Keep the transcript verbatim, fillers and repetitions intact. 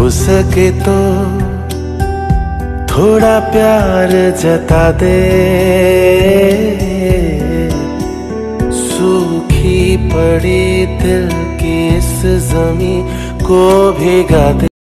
हो सके तो थोड़ा प्यार जता दे, सूखी पड़ी दिल की इस ज़मीं को भिगा दे।